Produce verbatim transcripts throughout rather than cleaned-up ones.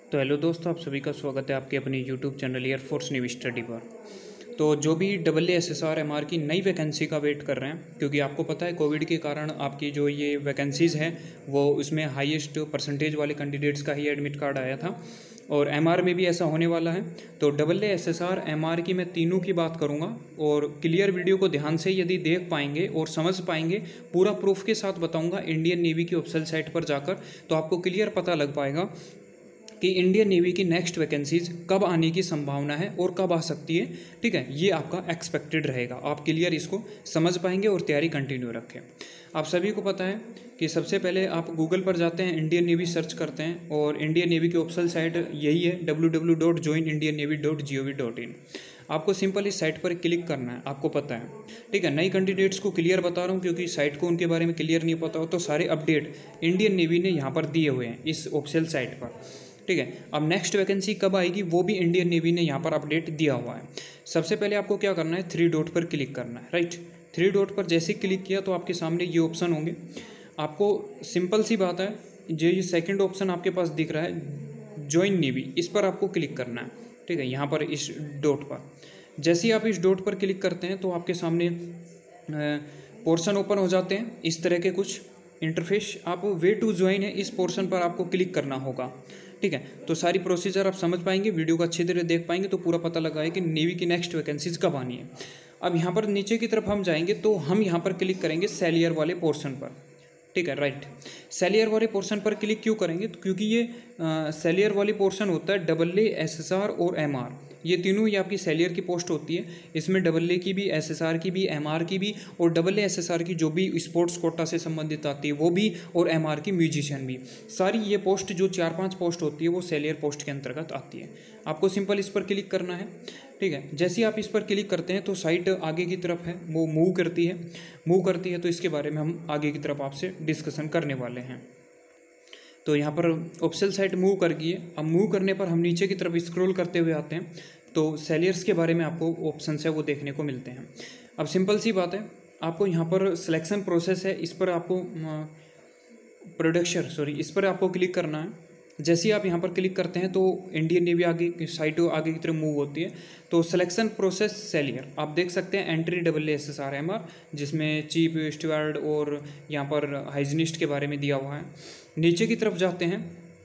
तो हेलो दोस्तों, आप सभी का स्वागत है आपके अपने YouTube channel air force navy study पर। तो जो भी double A S S R M R की नई वैकेंसी का वेट कर रहे हैं, क्योंकि आपको पता है कोविड के कारण आपकी जो ये वैकेंसीज़ हैं वो उसमें हाईएस्ट परसेंटेज वाले कैंडिडेट्स का ही एडमिट कार्ड आया था और एम आर में भी ऐसा होने वाला है। तो double A S S R M R की मैं तीनों की बात करूँगा और क्लियर वीडियो को ध्यान से यदि देख पाएंगे और समझ पाएंगे, पूरा प्रूफ के साथ बताऊँगा इंडियन नेवी की ऑफिशियल साइट पर जाकर, तो आपको क्लियर पता लग पाएगा कि इंडियन नेवी की नेक्स्ट वैकेंसीज कब आने की संभावना है और कब आ सकती है। ठीक है, ये आपका एक्सपेक्टेड रहेगा, आप क्लियर इसको समझ पाएंगे और तैयारी कंटिन्यू रखें। आप सभी को पता है कि सबसे पहले आप गूगल पर जाते हैं, इंडियन नेवी सर्च करते हैं और इंडियन नेवी की ऑफिशियल साइट यही है W W W dot join Indian navy dot G O V dot in. आपको सिंपल इस साइट पर क्लिक करना है, आपको पता है। ठीक है, नई कैंडिडेट्स को क्लियर बता रहा हूँ क्योंकि साइट को उनके बारे में क्लियर नहीं पता हो, तो सारे अपडेट इंडियन नेवी ने यहाँ पर दिए हुए हैं इस ऑफिशियल साइट पर। ठीक है, अब नेक्स्ट वैकेंसी कब आएगी वो भी इंडियन नेवी ने यहाँ पर अपडेट दिया हुआ है। सबसे पहले आपको क्या करना है, थ्री डॉट पर क्लिक करना है। राइट, थ्री डॉट पर जैसे क्लिक किया तो आपके सामने ये ऑप्शन होंगे। आपको सिंपल सी बात है, जो ये सेकंड ऑप्शन आपके पास दिख रहा है ज्वाइन नेवी, इस पर आपको क्लिक करना है। ठीक है, यहाँ पर इस डॉट पर जैसे ही आप इस डॉट पर क्लिक करते हैं तो आपके सामने पोर्शन ओपन हो जाते हैं इस तरह के कुछ इंटरफेस। आप वे टू ज्वाइन है, इस पोर्शन पर आपको क्लिक करना होगा। ठीक है, तो सारी प्रोसीजर आप समझ पाएंगे, वीडियो को अच्छी तरह देख पाएंगे तो पूरा पता लगा है कि नेवी की नेक्स्ट वैकेंसीज कब आनी है। अब यहाँ पर नीचे की तरफ हम जाएंगे तो हम यहाँ पर क्लिक करेंगे सेलियर वाले पोर्शन पर। ठीक है, राइट, सेलियर वाले पोर्शन पर क्लिक क्यों करेंगे, तो क्योंकि ये सेलियर वाली पोर्शन होता है double A S S R और एम आर, ये तीनों ही आपकी सेलियर की पोस्ट होती है। इसमें डबल ए की भी, एस एस आर की भी, एम आर की भी और double A S S R की जो भी स्पोर्ट्स कोटा से संबंधित आती है वो भी, और एम आर की म्यूजिशियन भी। सारी ये पोस्ट जो चार पांच पोस्ट होती है वो सेलियर पोस्ट के अंतर्गत आती है। आपको सिंपल इस पर क्लिक करना है। ठीक है, जैसे ही आप इस पर क्लिक करते हैं तो साइट आगे की तरफ है वो मूव करती है मूव करती है तो इसके बारे में हम आगे की तरफ आपसे डिस्कशन करने वाले हैं। तो यहाँ पर ऑफिशियल साइट मूव कर गई है। अब मूव करने पर हम नीचे की तरफ स्क्रॉल करते हुए आते हैं तो सेलियर्स के बारे में आपको ऑप्शन है वो देखने को मिलते हैं। अब सिंपल सी बात है, आपको यहाँ पर सिलेक्शन प्रोसेस है, इस पर आपको प्रोडक्शन सॉरी इस पर आपको क्लिक करना है। जैसे ही आप यहाँ पर क्लिक करते हैं तो इंडियन नेवी आगे साइट आगे की तरफ मूव होती है। तो सिलेक्शन प्रोसेस सेलियर आप देख सकते हैं, entry double S S R M R, जिसमें चीफ स्टुअर्ड और यहाँ पर हाइजीनिस्ट के बारे में दिया हुआ है। नीचे की तरफ जाते हैं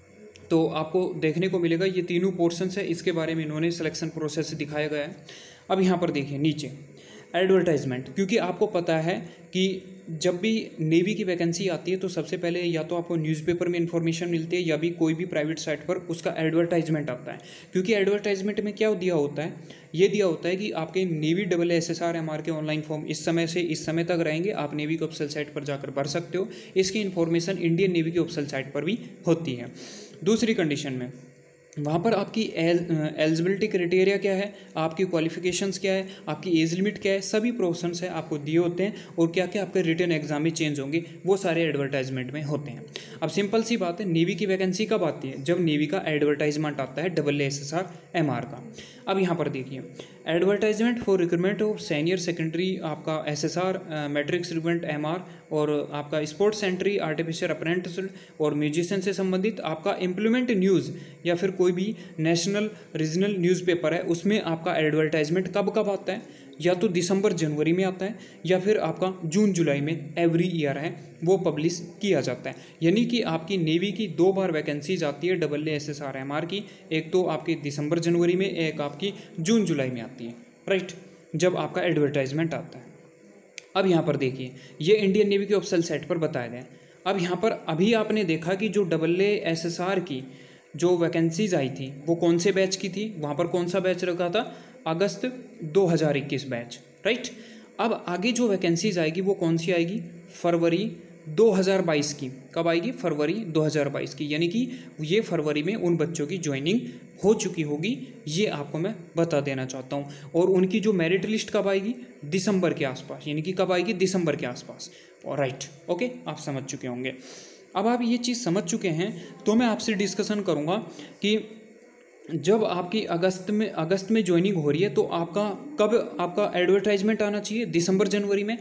तो आपको देखने को मिलेगा ये तीनों पोर्शंस है, इसके बारे में इन्होंने सिलेक्शन प्रोसेस दिखाया गया है। अब यहाँ पर देखिए नीचे एडवर्टाइजमेंट, क्योंकि आपको पता है कि जब भी नेवी की वैकेंसी आती है तो सबसे पहले या तो आपको न्यूज़पेपर में इंफॉर्मेशन मिलती है या भी कोई भी प्राइवेट साइट पर उसका एडवर्टाइजमेंट आता है। क्योंकि एडवर्टाइजमेंट में क्या दिया होता है, ये दिया होता है कि आपके navy double S S R M R के ऑनलाइन फॉर्म इस समय से इस समय तक रहेंगे, आप नेवी की ऑफिशियल साइट पर जाकर भर सकते हो। इसकी इन्फॉर्मेशन इंडियन नेवी की ऑफिशियल साइट पर भी होती है। दूसरी कंडीशन में वहाँ पर आपकी एलिजिबिलिटी क्राइटेरिया क्या है, आपकी क्वालिफिकेशंस क्या है, आपकी एज लिमिट क्या है, सभी प्रोसेस है आपको दिए होते हैं। और क्या क्या आपके रिटन एग्जाम में चेंज होंगे वो सारे एडवर्टाइजमेंट में होते हैं। अब सिंपल सी बात है, नेवी की वैकेंसी कब आती है, जब नेवी का एडवर्टाइजमेंट आता है double S S R M R का। अब यहाँ पर देखिए advertisement for recruitment of senior secondary आपका S S R, matrics recruitment M R और आपका स्पोर्ट्स एंट्री, आर्टिफिशियल अप्रेंटिस और म्यूजिशियन से संबंधित आपका एम्प्लॉयमेंट न्यूज़ या फिर कोई भी नेशनल रीजनल न्यूज़पेपर है उसमें आपका एडवर्टाइजमेंट कब कब आता है, या तो दिसंबर जनवरी में आता है या फिर आपका जून जुलाई में एवरी ईयर है वो पब्लिश किया जाता है। यानी कि आपकी नेवी की दो बार वैकेंसीज आती है double S S R M R की, एक तो आपकी दिसंबर जनवरी में, एक आपकी जून जुलाई में आती है। राइट, जब आपका एडवर्टाइजमेंट आता है। अब यहाँ पर देखिए ये इंडियन नेवी की ऑफिशियल साइट पर बताया गया है। अब यहाँ पर अभी आपने देखा कि जो double A S S R की जो वैकेंसीज आई थी वो कौन से बैच की थी, वहाँ पर कौन सा बैच रखा था, अगस्त दो हज़ार इक्कीस बैच। राइट, अब आगे जो वैकेंसीज आएगी वो कौन सी आएगी, फरवरी दो हज़ार बाईस की। कब आएगी, फरवरी दो हज़ार बाईस की, यानी कि ये फरवरी में उन बच्चों की ज्वाइनिंग हो चुकी होगी, ये आपको मैं बता देना चाहता हूँ। और उनकी जो मेरिट लिस्ट कब आएगी, दिसंबर के आसपास, यानी कि कब आएगी, दिसंबर के आसपास। और राइट, ओके, आप समझ चुके होंगे। अब आप ये चीज़ समझ चुके हैं तो मैं आपसे डिस्कशन करूँगा कि जब आपकी अगस्त में अगस्त में ज्वाइनिंग हो रही है तो आपका कब आपका एडवर्टाइजमेंट आना चाहिए, दिसंबर जनवरी में।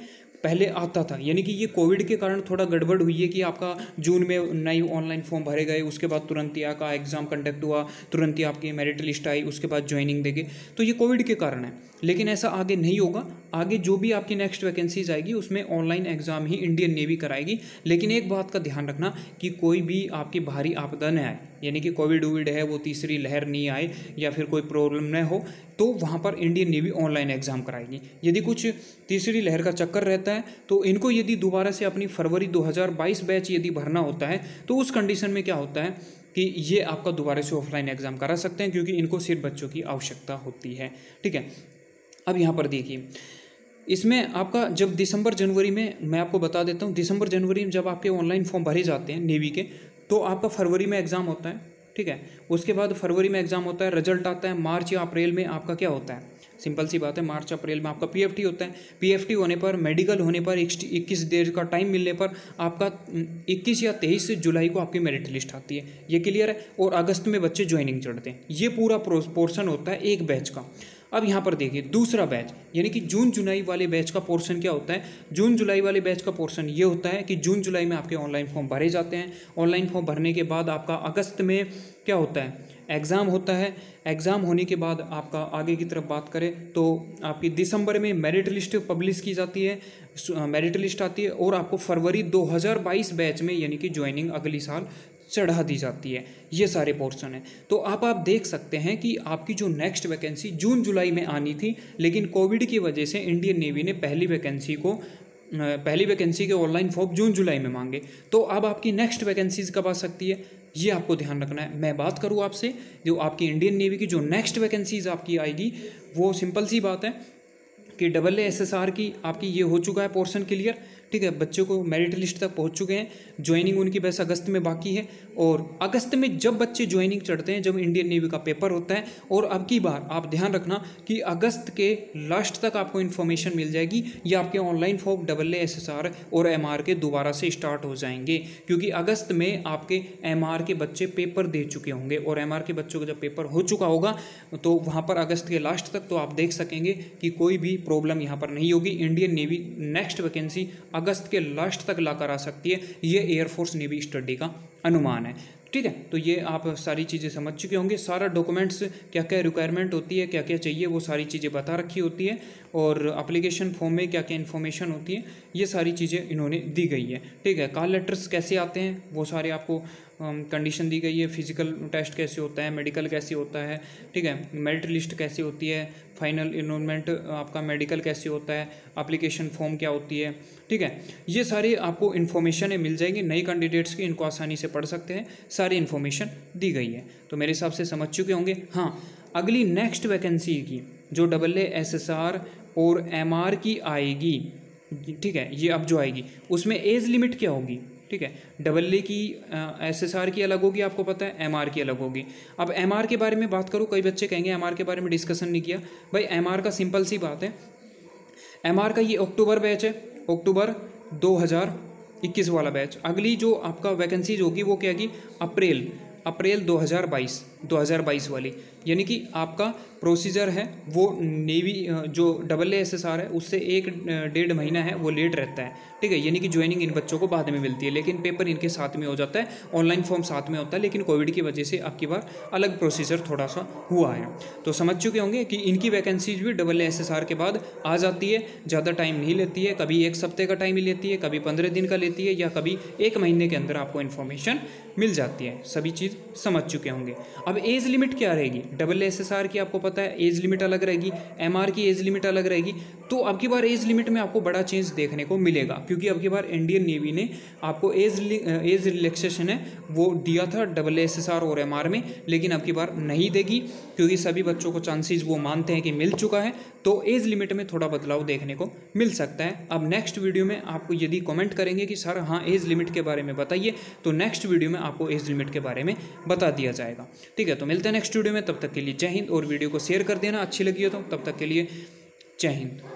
पहले आता था, यानी कि ये कोविड के कारण थोड़ा गड़बड़ हुई है कि आपका जून में नई ऑनलाइन फॉर्म भरे गए, उसके बाद तुरंत ही आपका एग्ज़ाम कंडक्ट हुआ, तुरंत ही आपकी मेरिट लिस्ट आई, उसके बाद ज्वाइनिंग देंगे, तो ये कोविड के कारण है। लेकिन ऐसा आगे नहीं होगा, आगे जो भी आपकी नेक्स्ट वैकेंसीज आएगी उसमें ऑनलाइन एग्ज़ाम ही इंडियन नेवी कराएगी। लेकिन एक बात का ध्यान रखना कि कोई भी आपकी भारी आपदा न आए, यानी कि कोविड वोविड है, वो तीसरी लहर नहीं आए या फिर कोई प्रॉब्लम न हो, तो वहाँ पर इंडियन नेवी ऑनलाइन एग्ज़ाम कराएगी। यदि कुछ तीसरी लहर का चक्कर रहता है तो इनको यदि दोबारा से अपनी फरवरी दो हज़ार बाईस बैच यदि भरना होता है तो उस कंडीशन में क्या होता है कि ये आपका दोबारा से ऑफलाइन एग्ज़ाम करा सकते हैं, क्योंकि इनको सिर्फ बच्चों की आवश्यकता होती है। ठीक है, अब यहाँ पर देखिए, इसमें आपका जब दिसंबर जनवरी में, मैं आपको बता देता हूँ, दिसंबर जनवरी में जब आपके ऑनलाइन फॉर्म भरे जाते हैं नेवी के, तो आपका फरवरी में एग्ज़ाम होता है। ठीक है, उसके बाद फरवरी में एग्ज़ाम होता है, रिजल्ट आता है, मार्च या अप्रैल में आपका क्या होता है, सिंपल सी बात है, मार्च अप्रैल में आपका पीएफटी होता है। पीएफटी होने पर, मेडिकल होने पर, इक्कीस देर का टाइम मिलने पर आपका इक्कीस या तेईस जुलाई को आपकी मेरिट लिस्ट आती है, ये क्लियर है। और अगस्त में बच्चे ज्वाइनिंग चढ़ते हैं, ये पूरा पोर्शन होता है एक बैच का। अब यहाँ पर देखिए दूसरा बैच, यानी कि जून जुलाई वाले बैच का पोर्शन क्या होता है। जून जुलाई वाले बैच का पोर्शन ये होता है कि जून जुलाई में आपके ऑनलाइन फॉर्म भरे जाते हैं। ऑनलाइन फॉर्म भरने के बाद आपका अगस्त में क्या होता है, एग्ज़ाम होता है। एग्ज़ाम होने के बाद आपका आगे की तरफ बात करें तो आपकी दिसंबर में मेरिट लिस्ट पब्लिश की जाती है, मेरिट लिस्ट आती है, और आपको फरवरी दो हज़ार बाईस बैच में यानी कि ज्वाइनिंग अगली साल चढ़ा दी जाती है। ये सारे पोर्शन हैं। तो आप आप देख सकते हैं कि आपकी जो नेक्स्ट वैकेंसी जून जुलाई में आनी थी, लेकिन कोविड की वजह से इंडियन नेवी ने पहली वैकेंसी को पहली वैकेंसी के ऑनलाइन फॉर्म जून जुलाई में मांगे। तो अब आपकी नेक्स्ट वैकेंसीज कब आ सकती है, ये आपको ध्यान रखना है। मैं बात करूँ आपसे, जो आपकी इंडियन नेवी की जो नेक्स्ट वैकेंसीज आपकी आएगी, वो सिंपल सी बात है कि double A S S R की आपकी ये हो चुका है पोर्शन क्लियर। ठीक है, बच्चों को मेरिट लिस्ट तक पहुंच चुके हैं, ज्वाइनिंग उनकी बस अगस्त में बाकी है। और अगस्त में जब बच्चे ज्वाइनिंग चढ़ते हैं, जब इंडियन नेवी का पेपर होता है, और अब की बार आप ध्यान रखना कि अगस्त के लास्ट तक आपको इन्फॉर्मेशन मिल जाएगी, या आपके online form double A S S R और एम आर के दोबारा से स्टार्ट हो जाएंगे, क्योंकि अगस्त में आपके एम आर के बच्चे पेपर दे चुके होंगे, और एम आर के बच्चों का जब पेपर हो चुका होगा तो वहाँ पर अगस्त के लास्ट तक तो आप देख सकेंगे कि कोई भी प्रॉब्लम यहाँ पर नहीं होगी। इंडियन नेवी नेक्स्ट वैकेंसी अगस्त के लास्ट तक ला कर आ सकती है, ये एयरफोर्स नेवी स्टडी का अनुमान है। ठीक है, तो ये आप सारी चीज़ें समझ चुके होंगे। सारा डॉक्यूमेंट्स क्या क्या रिक्वायरमेंट होती है, क्या क्या चाहिए, वो सारी चीज़ें बता रखी होती है, और एप्लीकेशन फॉर्म में क्या क्या इन्फॉर्मेशन होती है, ये सारी चीज़ें इन्होंने दी गई है। ठीक है, कॉल लेटर्स कैसे आते हैं वो सारे आपको कंडीशन दी गई है, फिजिकल टेस्ट कैसे होता है, मेडिकल कैसे होता है, ठीक है, मेरिट लिस्ट कैसे होती है, फाइनल इनरोलमेंट आपका मेडिकल कैसे होता है, एप्लीकेशन फॉर्म क्या होती है। ठीक है, ये सारे आपको इन्फॉर्मेशन मिल जाएंगी। नए कैंडिडेट्स की इनको आसानी से पढ़ सकते हैं, सारी इन्फॉर्मेशन दी गई है। तो मेरे हिसाब से समझ चुके होंगे। हाँ, अगली नेक्स्ट वैकेंसी की जो double A S S R और एम आर की आएगी, ठीक है, ये अब जो आएगी उसमें एज लिमिट क्या होगी। ठीक है, डबल ए की एस एस आर की अलग होगी, आपको पता है, एम आर की अलग होगी। अब एम आर के बारे में बात करूँ, कई बच्चे कहेंगे एम आर के बारे में डिस्कशन नहीं किया। भाई एम आर का सिंपल सी बात है, एम आर का ये अक्टूबर बैच है, अक्टूबर दो हज़ार इक्कीस वाला बैच। अगली जो आपका वैकेंसीज होगी वो क्या होगी, अप्रैल अप्रैल दो हज़ार बाईस वाली, यानी कि आपका प्रोसीजर है वो नेवी जो double A S S R है उससे एक डेढ़ महीना है वो लेट रहता है। ठीक है, यानी कि ज्वाइनिंग इन बच्चों को बाद में मिलती है, लेकिन पेपर इनके साथ में हो जाता है, ऑनलाइन फॉर्म साथ में होता है। लेकिन कोविड की वजह से अब की बार अलग प्रोसीजर थोड़ा सा हुआ है। तो समझ चुके होंगे कि इनकी वैकेंसीज भी double A S S R के बाद आ जाती है, ज़्यादा टाइम नहीं लेती है, कभी एक सप्ते का टाइम ही लेती है, कभी पंद्रह दिन का लेती है, या कभी एक महीने के अंदर आपको इन्फॉर्मेशन मिल जाती है। सभी चीज़ समझ चुके होंगे। अब एज लिमिट क्या रहेगी, double A S S R की आपको पता है एज लिमिट अलग रहेगी, एम आर की एज लिमिट अलग रहेगी। तो अब की बार एज लिमिट में आपको बड़ा चेंज देखने को मिलेगा, क्योंकि अब की बार इंडियन नेवी ने आपको एज एज रिलैक्सेशन है वो दिया था double A S S R और एम आर में, लेकिन अब की बार नहीं देगी, क्योंकि सभी बच्चों को चांसेस वो मानते हैं कि मिल चुका है। तो एज लिमिट में थोड़ा बदलाव देखने को मिल सकता है। अब नेक्स्ट वीडियो में आपको यदि कमेंट करेंगे कि सर हाँ एज लिमिट के बारे में बताइए, तो नेक्स्ट वीडियो में आपको एज लिमिट के बारे में बता दिया जाएगा। ठीक है, तो मिलते हैं नेक्स्ट वीडियो में, तब तक के लिए जय हिंद। और वीडियो को शेयर कर देना अच्छी लगी हो तो, तब तक के लिए जय हिंद।